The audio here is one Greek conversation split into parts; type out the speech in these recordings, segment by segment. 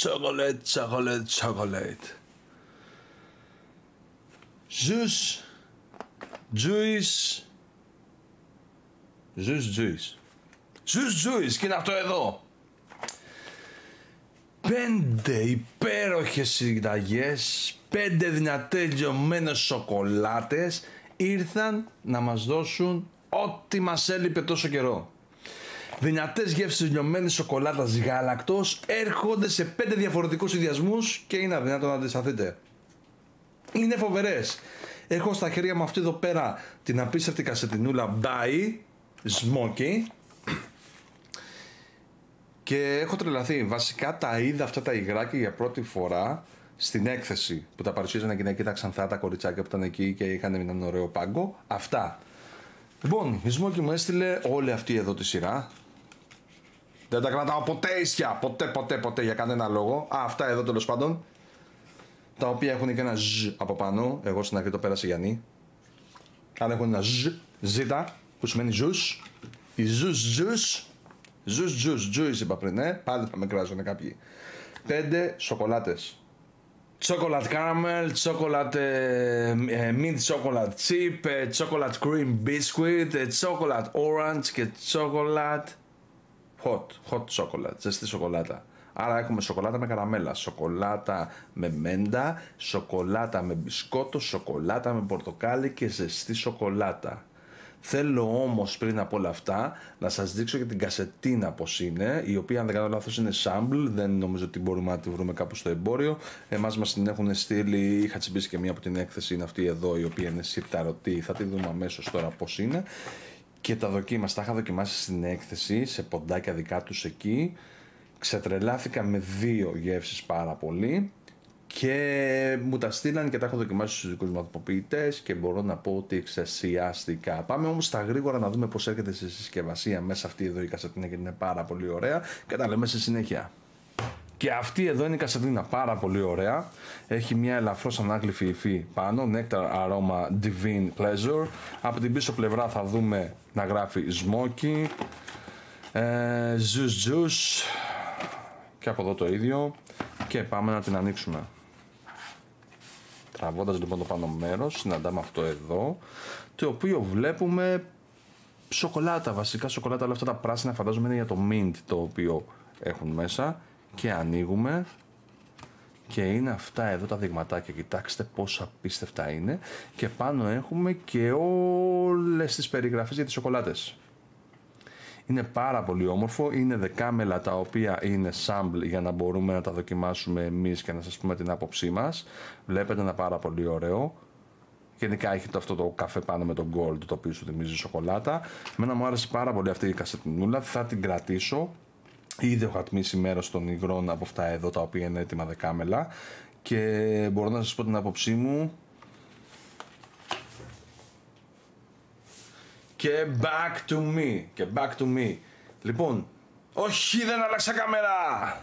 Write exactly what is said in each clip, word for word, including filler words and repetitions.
chocolate, chocolate, chocolate. Juice, juice, juice, juice. Juice, juice, και είναι αυτό εδώ. Πέντε υπέροχες συνταγές, πέντε δυνατές λιωμένες σοκολάτες ήρθαν να μας δώσουν ό,τι μας έλειπε τόσο καιρό. Δυνατές γεύσεις λιωμένης σοκολάτας γάλακτος έρχονται σε πέντε διαφορετικούς συνδυασμούς και είναι αδυνατό να αντισταθείτε. Είναι φοβερές. Έχω στα χέρια μου αυτή εδώ πέρα την απίστευτη κασετινούλα By Smoky και έχω τρελαθεί. Βασικά τα είδα αυτά τα υγράκια για πρώτη φορά στην έκθεση που τα παρουσίαζαν εκείνα εκεί τα ξανθά τα κοριτσάκια που ήταν εκεί και είχαν έναν ωραίο πάγκο. Αυτά. Λοιπόν, η Smoky μου έστειλε όλη αυτή εδώ τη σειρά. Δεν τα κρατάω ποτέ ίσια, ποτέ ποτέ ποτέ για κανένα λόγο. Α, αυτά εδώ τέλος πάντων. Τα οποία έχουν και ένα ζ από πάνω. Εγώ στην αρχή το πέρασε Γιάννη. Άρα έχουν ένα ζ, ζήτα, που σημαίνει ζους. Η ζους ζους. Ζους ζους ζους είπα πριν, ε. Πάλι θα με κράζουν κάποιοι. Πέντε σοκολάτες. Chocolate caramel, chocolate uh, mint chocolate chip, uh, chocolate cream biscuit, uh, chocolate orange και chocolate hot, hot chocolate, ζεστή σοκολάτα. Άρα έχουμε σοκολάτα με καραμέλα, σοκολάτα με μέντα, σοκολάτα με μπισκότο, σοκολάτα με πορτοκάλι και ζεστή σοκολάτα. Θέλω όμως πριν από όλα αυτά να σας δείξω και την κασετίνα πως είναι, η οποία αν δεν κάνω λάθος είναι sample, δεν νομίζω ότι μπορούμε να τη βρούμε κάπου στο εμπόριο. Εμάς μας την έχουν στείλει, είχα τσιμπήσει και μία από την έκθεση, είναι αυτή εδώ η οποία είναι σιρταρωτή, θα τη δούμε αμέσως τώρα πως είναι. Και τα δοκίμασα, τα είχα δοκιμάσει στην έκθεση, σε ποντάκια δικά τους εκεί. Ξετρελάθηκα με δύο γεύσεις πάρα πολύ και μου τα στείλαν και τα έχω δοκιμάσει στους δικούς μου μαθητοποιητές και μπορώ να πω ότι εξαισιάστηκα. Πάμε όμως στα γρήγορα να δούμε πως έρχεται στη συσκευασία μέσα αυτή εδώ η κασετίνα και είναι πάρα πολύ ωραία και τα λέμε στη συνέχεια. Και αυτή εδώ είναι η κασετίνα, πάρα πολύ ωραία. Έχει μια ελαφρώς ανάγλυφη υφή πάνω, Nectar Aroma Divine Pleasure. Από την πίσω πλευρά θα δούμε να γράφει Smoky, ε, Juice Juice και από εδώ το ίδιο. Και πάμε να την ανοίξουμε. Τραβώντας λοιπόν το πάνω μέρος, συναντάμε αυτό εδώ, το οποίο βλέπουμε σοκολάτα, βασικά σοκολάτα, όλα αυτά τα πράσινα φαντάζομαι είναι για το mint το οποίο έχουν μέσα. Και ανοίγουμε και είναι αυτά εδώ τα δειγματάκια, κοιτάξτε πόσο απίστευτα είναι και πάνω έχουμε και όλες τις περιγραφές για τις σοκολάτες. Είναι πάρα πολύ όμορφο, είναι δεκάμελα τα οποία είναι sample για να μπορούμε να τα δοκιμάσουμε εμείς και να σας πούμε την άποψή μας. Βλέπετε ένα πάρα πολύ ωραίο. Γενικά έχει το, αυτό το καφέ πάνω με το gold το οποίο σου θυμίζει σοκολάτα. Εμένα μου άρεσε πάρα πολύ αυτή η κασετινούλα, θα την κρατήσω. Ήδη έχω ατμίσει μέρος των υγρών από αυτά εδώ τα οποία είναι έτοιμα δεκάμελα και μπορώ να σας πω την άποψή μου. Και back to me, και back to me. Λοιπόν, όχι δεν άλλαξα κάμερα.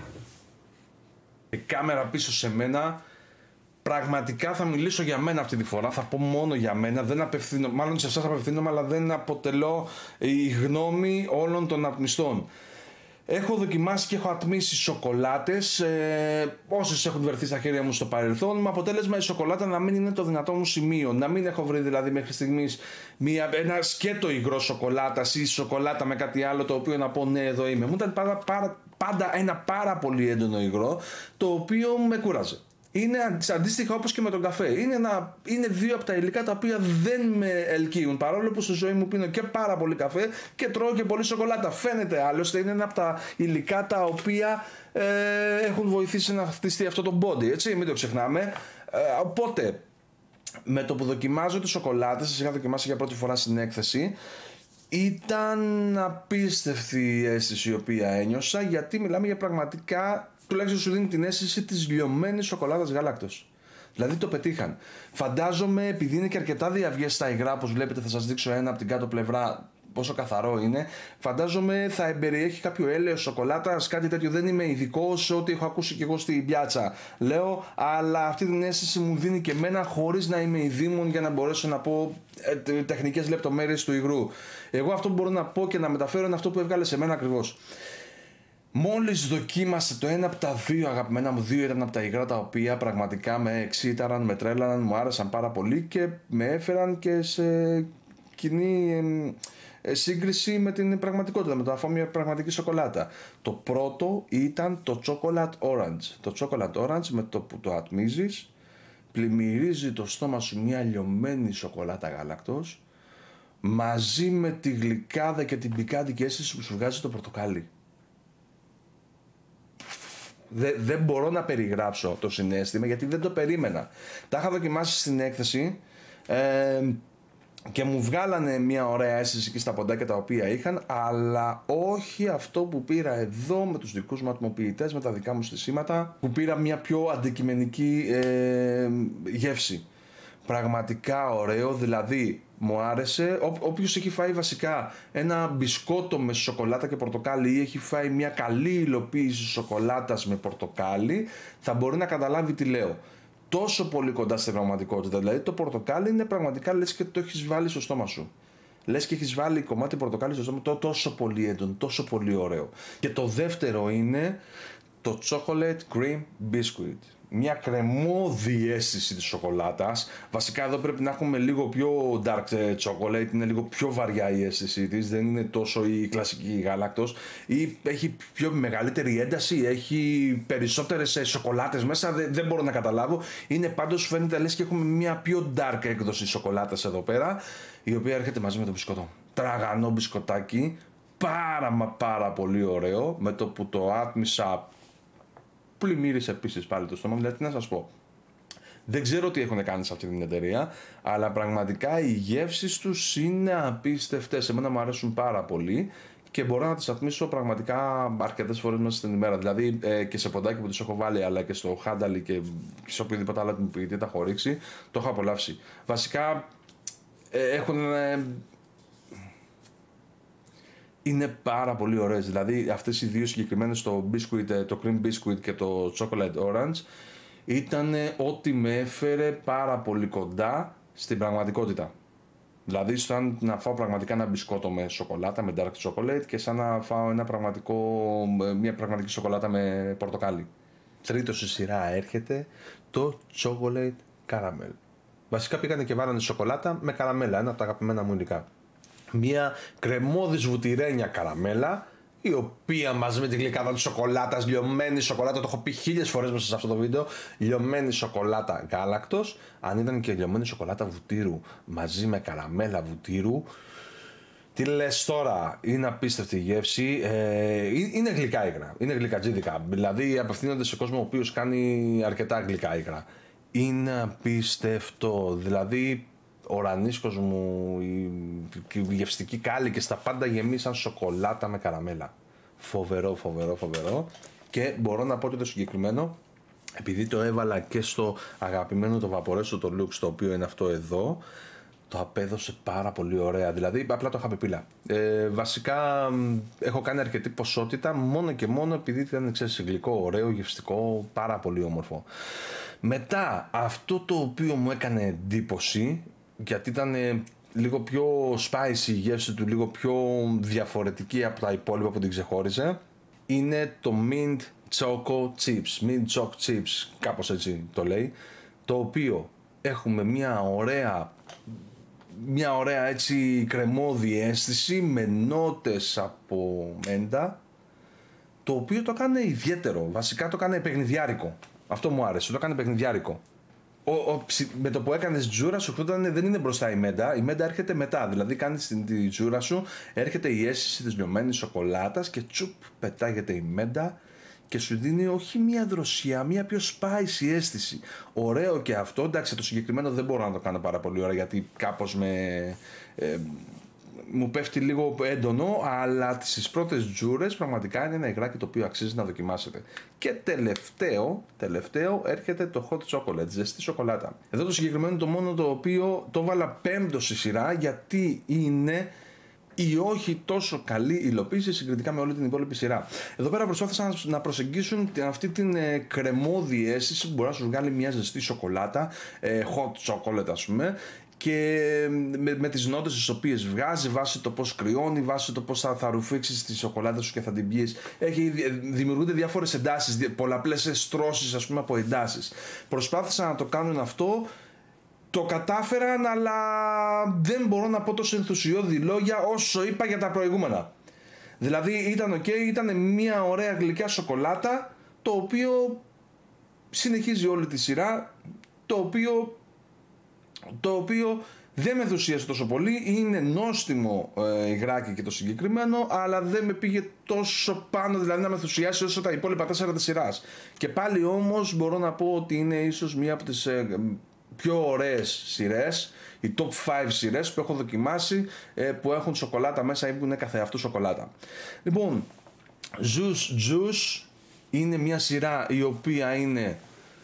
Η κάμερα πίσω σε μένα. Πραγματικά θα μιλήσω για μένα αυτή τη φορά, θα πω μόνο για μένα, δεν απευθύνω, μάλλον σε εσάς απευθύνομαι, αλλά δεν αποτελώ η γνώμη όλων των ατμιστών. Έχω δοκιμάσει και έχω ατμίσει σοκολάτες, ε, όσες έχουν βρεθεί στα χέρια μου στο παρελθόν, με αποτέλεσμα η σοκολάτα να μην είναι το δυνατό μου σημείο. Να μην έχω βρει δηλαδή μέχρι στιγμής μια, ένα σκέτο υγρό σοκολάτας ή σοκολάτα με κάτι άλλο το οποίο να πω ναι εδώ είμαι. Μου ήταν πάρα, πάρα, πάντα ένα πάρα πολύ έντονο υγρό το οποίο με κούραζε. Είναι αντίστοιχα όπως και με τον καφέ. Είναι, ένα, είναι δύο από τα υλικά τα οποία δεν με ελκύουν. Παρόλο που στη ζωή μου πίνω και πάρα πολύ καφέ και τρώω και πολύ σοκολάτα. Φαίνεται άλλωστε, είναι ένα από τα υλικά τα οποία ε, έχουν βοηθήσει να χτιστεί αυτό το body. Έτσι, μην το ξεχνάμε. Ε, οπότε, με το που δοκιμάζω τις σοκολάτες, σας είχα δοκιμάσει για πρώτη φορά στην έκθεση. Ήταν απίστευτη η αίσθηση η οποία ένιωσα, γιατί μιλάμε για πραγματικά, τουλάχιστον σου δίνει την αίσθηση της λιωμένης σοκολάτας γάλακτος. Δηλαδή το πετύχαν. Φαντάζομαι, επειδή είναι και αρκετά διαυγές στα υγρά, όπως βλέπετε θα σας δείξω ένα από την κάτω πλευρά πόσο καθαρό είναι, φαντάζομαι θα εμπεριέχει κάποιο έλαιος σοκολάτας, κάτι τέτοιο. Δεν είμαι ειδικός, ό,τι έχω ακούσει και εγώ στην πιάτσα λέω, αλλά αυτή την αίσθηση μου δίνει και εμένα, χωρίς να είμαι ειδήμων για να μπορέσω να πω ε, τεχνικές λεπτομέρειες του υγρού. Εγώ αυτό που μπορώ να πω και να μεταφέρω είναι αυτό που έβγαλε σε μένα ακριβώς. Μόλις δοκίμασε το ένα από τα δύο αγαπημένα μου, δύο ήταν από τα υγρά τα οποία πραγματικά με εξήταραν, με τρέλαναν, μου άρεσαν πάρα πολύ και με έφεραν και σε κοινή ε, σύγκριση με την πραγματικότητα, με το να φάω μια πραγματική σοκολάτα. Το πρώτο ήταν το Chocolate Orange. Το Chocolate Orange, με το που το ατμίζεις, πλημμυρίζει το στόμα σου μια λιωμένη σοκολάτα γάλακτος μαζί με τη γλυκάδα και την πικάντικη αίσθηση που σου βγάζει το πορτοκάλι. Δεν, δεν μπορώ να περιγράψω το συναίσθημα γιατί δεν το περίμενα. Τα είχα δοκιμάσει στην έκθεση ε, και μου βγάλανε μια ωραία αίσθηση εκεί στα ποντάκια τα οποία είχαν, αλλά όχι αυτό που πήρα εδώ με τους δικούς μου ατμοποιητές, με τα δικά μου στισίματα, που πήρα μια πιο αντικειμενική ε, γεύση. Πραγματικά ωραίο, δηλαδή μου άρεσε. Ό, όποιος έχει φάει βασικά ένα μπισκότο με σοκολάτα και πορτοκάλι ή έχει φάει μια καλή υλοποίηση σοκολάτας με πορτοκάλι, θα μπορεί να καταλάβει τι λέω. Τόσο πολύ κοντά στην πραγματικότητα, δηλαδή το πορτοκάλι είναι πραγματικά λες και το έχεις βάλει στο στόμα σου. Λες και έχεις βάλει κομμάτι πορτοκάλι στο στόμα, το τόσο πολύ έντονο, τόσο πολύ ωραίο. Και το δεύτερο είναι το chocolate cream biscuit. Μια κρεμώδη αίσθηση της σοκολάτας. Βασικά εδώ πρέπει να έχουμε λίγο πιο dark chocolate, είναι λίγο πιο βαριά η αίσθησή της, δεν είναι τόσο η κλασική γάλακτος, ή έχει πιο μεγαλύτερη ένταση, έχει περισσότερες σοκολάτες μέσα, δεν, δεν μπορώ να καταλάβω. Είναι πάντως, φαίνεται λες και έχουμε μια πιο dark έκδοση σοκολάτας εδώ πέρα, η οποία έρχεται μαζί με το μπισκότο. Τραγανό μπισκοτάκι, πάρα μα πάρα πολύ ωραίο, με το που το άτμισα πλημμύρισε επίσης πάλι το στόμα. Δηλαδή τι να σας πω, δεν ξέρω τι έχουν κάνει σε αυτή την εταιρεία, αλλά πραγματικά οι γεύσεις τους είναι απίστευτες. Εμένα μου αρέσουν πάρα πολύ και μπορώ να τις ατμίσω πραγματικά αρκετές φορές μέσα στην ημέρα. Δηλαδή ε, και σε ποντάκι που τους έχω βάλει, αλλά και στο χάνταλι και σε οποιοδήποτε άλλο την ποιητή τα έχω ρίξει, το έχω απολαύσει. Βασικά ε, έχουν... Ε, είναι πάρα πολύ ωραίες, δηλαδή αυτές οι δύο συγκεκριμένες, το biscuit, το cream biscuit και το chocolate orange, ήταν ό,τι με έφερε πάρα πολύ κοντά στην πραγματικότητα. Δηλαδή σαν να φάω πραγματικά ένα μπισκότο με σοκολάτα, με dark chocolate, και σαν να φάω ένα πραγματικό, μια πραγματική σοκολάτα με πορτοκάλι. Τρίτο στη σειρά έρχεται το chocolate caramel. Βασικά πήγανε και βάλανε σοκολάτα με καραμέλα, ένα από τα αγαπημένα μου υλικά. Μια κρεμώδης βουτυρένια καραμέλα, η οποία μαζί με τη γλυκάδα της σοκολάτας, λιωμένη σοκολάτα, το έχω πει χίλιες φορές μέσα σε αυτό το βίντεο, λιωμένη σοκολάτα γάλακτος, αν ήταν και λιωμένη σοκολάτα βουτύρου μαζί με καραμέλα βουτύρου, τι λες τώρα, είναι απίστευτη η γεύση, ε, είναι γλυκά υγρά, είναι γλυκατζίδικα, δηλαδή απευθύνονται σε κόσμο ο οποίος κάνει αρκετά γλυκά υγρά. Είναι απίστευτο, δηλαδή ο ρανίσκος μου, η γευστική κάλλη και στα πάντα γεμίσαν σοκολάτα με καραμέλα. Φοβερό, φοβερό, φοβερό. Και μπορώ να πω ότι το συγκεκριμένο, επειδή το έβαλα και στο αγαπημένο το Vaporesso το Lux, το οποίο είναι αυτό εδώ, το απέδωσε πάρα πολύ ωραία. Δηλαδή απλά το είχα πεπίλα. Ε, βασικά έχω κάνει αρκετή ποσότητα μόνο και μόνο επειδή ήταν, ξέρεις, γλυκό, ωραίο, γευστικό, πάρα πολύ όμορφο. Μετά αυτό το οποίο μου έκανε εντύπωση, γιατί ήταν λίγο πιο spicy η γεύση του, λίγο πιο διαφορετική από τα υπόλοιπα που την ξεχώριζε, είναι το Mint Choco Chips, Mint Choc Chips, κάπως έτσι το λέει, το οποίο έχουμε μια ωραία, μια ωραία έτσι κρεμώδη αίσθηση με νότες από μέντα, το οποίο το έκανε ιδιαίτερο, βασικά το έκανε παιχνιδιάρικο. Αυτό μου άρεσε, το έκανε παιχνιδιάρικο. Ο, ο, με το που έκανες τζούρα σου, όταν δεν είναι μπροστά η μέντα, η μέντα έρχεται μετά. Δηλαδή κάνεις την τη τζούρα σου, έρχεται η αίσθηση της λιωμένης σοκολάτας και τσουπ πετάγεται η μέντα και σου δίνει όχι μια δροσιά, μια πιο spicy αίσθηση. Ωραίο και αυτό. Εντάξει, το συγκεκριμένο δεν μπορώ να το κάνω πάρα πολύ ώρα γιατί κάπως με... Ε, μου πέφτει λίγο έντονο, αλλά στις πρώτες τζούρες πραγματικά είναι ένα υγράκι το οποίο αξίζει να δοκιμάσετε. Και τελευταίο, τελευταίο έρχεται το hot chocolate, ζεστή σοκολάτα. Εδώ το συγκεκριμένο είναι το μόνο το οποίο το βάλα πέμπτο στη σειρά, γιατί είναι η όχι τόσο καλή υλοποίηση συγκριτικά με όλη την υπόλοιπη σειρά. Εδώ πέρα προσπάθησαν να προσεγγίσουν αυτή την ε, κρεμώδη αίσθηση που μπορεί να σου βγάλει μια ζεστή σοκολάτα, ε, hot chocolate ας πούμε, και με, με τις νότες τις οποίες βγάζει, βάσει το πώς κρυώνει, βάσει το πώς θα, θα ρουφήξεις τη σοκολάτα σου και θα την πιείς. Έχει, δημιουργούνται διάφορες εντάσεις, πολλαπλές στρώσεις, ας πούμε, από εντάσεις. Προσπάθησαν να το κάνουν αυτό, το κατάφεραν, αλλά δεν μπορώ να πω τόσο ενθουσιώδη λόγια όσο είπα για τα προηγούμενα. Δηλαδή ήταν ok, ήταν μια ωραία γλυκιά σοκολάτα, το οποίο συνεχίζει όλη τη σειρά, το οποίο, το οποίο δεν με ενθουσίασε τόσο πολύ. Είναι νόστιμο ε, υγράκι και το συγκεκριμένο, αλλά δεν με πήγε τόσο πάνω, δηλαδή να με ενθουσιάσει όσο τα υπόλοιπα τέσσερα της σειράς. Και πάλι όμως μπορώ να πω ότι είναι ίσως μία από τις ε, πιο ωραίες σειρές, οι top πέντε σειρές που έχω δοκιμάσει, ε, που έχουν σοκολάτα μέσα ή που είναι καθεαυτού σοκολάτα. Λοιπόν, Juice Juice είναι μια σειρά η οποία είναι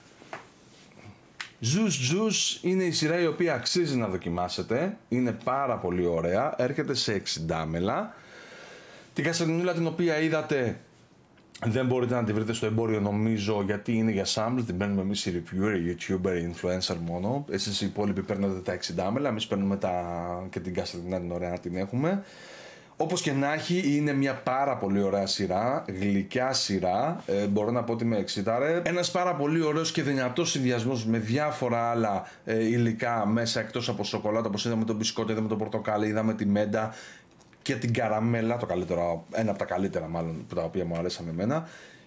Juice Juice είναι η σειρά η οποία αξίζει να δοκιμάσετε. Είναι πάρα πολύ ωραία. Έρχεται σε εξήντα μιλιλίτρα. Την καστανούλα την οποία είδατε δεν μπορείτε να τη βρείτε στο εμπόριο, νομίζω, γιατί είναι για samples. Την παίρνουμε εμείς οι reviewer, οι YouTuber, οι influencer μόνο. Εσείς οι υπόλοιποι παίρνετε τα εξήντα μιλιλίτρα. Εμείς παίρνουμε τα... και την καστανούλα την ωραία να την έχουμε. Όπως και να έχει, είναι μια πάρα πολύ ωραία σειρά, γλυκιά σειρά, ε, μπορώ να πω ότι με εξήταρε. Ένας πάρα πολύ ωραίος και δυνατός συνδυασμός με διάφορα άλλα ε, υλικά μέσα, εκτός από σοκολάτα, όπως είδαμε το μπισκότο, είδαμε το πορτοκάλι, είδαμε τη μέντα και την καραμέλα, το καλύτερο, ένα από τα καλύτερα μάλλον, τα οποία μου αρέσαν εμένα.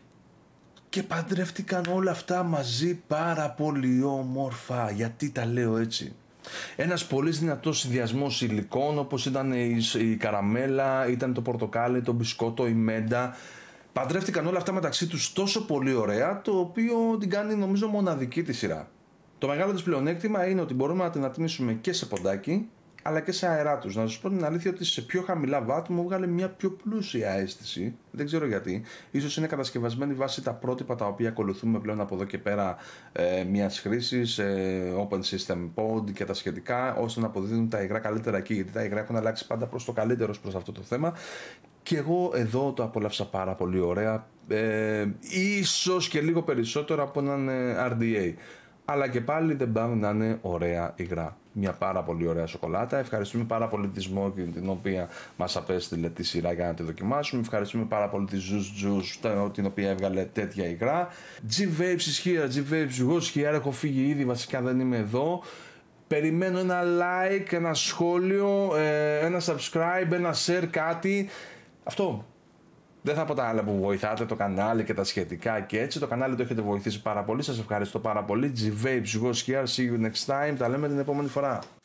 Και παντρεύτηκαν όλα αυτά μαζί πάρα πολύ όμορφα. Γιατί τα λέω έτσι? Ένας πολύ δυνατός συνδυασμός υλικών, όπως ήταν η, η καραμέλα, ήταν το πορτοκάλι, το μπισκότο, η μέντα. Παντρεύτηκαν όλα αυτά μεταξύ τους τόσο πολύ ωραία, το οποίο την κάνει νομίζω μοναδική τη σειρά. Το μεγάλο της πλεονέκτημα είναι ότι μπορούμε να την ατμίσουμε και σε ποντάκι, αλλά και σε αερά τους. Να σας πω την αλήθεια ότι σε πιο χαμηλά βάτ μου βγάλε μια πιο πλούσια αίσθηση. Δεν ξέρω γιατί. Ίσως είναι κατασκευασμένη βάσει τα πρότυπα τα οποία ακολουθούμε πλέον από εδώ και πέρα ε, μιας χρήσης, ε, Open System Pod και τα σχετικά, ώστε να αποδίδουν τα υγρά καλύτερα εκεί. Γιατί τα υγρά έχουν αλλάξει πάντα προς το καλύτερο προς αυτό το θέμα. Και εγώ εδώ το απόλαυσα πάρα πολύ ωραία. Ε, ίσως και λίγο περισσότερο από έναν αρ ντι έι. Αλλά και πάλι δεν πάνε να είναι ωραία υγρά. Μια πάρα πολύ ωραία σοκολάτα. Ευχαριστούμε πάρα πολύ τη Smoky, την οποία μας απέστειλε τη σειρά για να τη δοκιμάσουμε. Ευχαριστούμε πάρα πολύ τη Juice Juice, την οποία έβγαλε τέτοια υγρά. G-Vapes is here, G-Vapes was here. Έχω φύγει ήδη, βασικά δεν είμαι εδώ. Περιμένω ένα like, ένα σχόλιο, ένα subscribe, ένα share, κάτι. Αυτό. Δεν θα πω τα άλλα που βοηθάτε το κανάλι και τα σχετικά και έτσι. Το κανάλι το έχετε βοηθήσει πάρα πολύ. Σας ευχαριστώ πάρα πολύ. G-Vapes was here. See you next time. Τα λέμε την επόμενη φορά.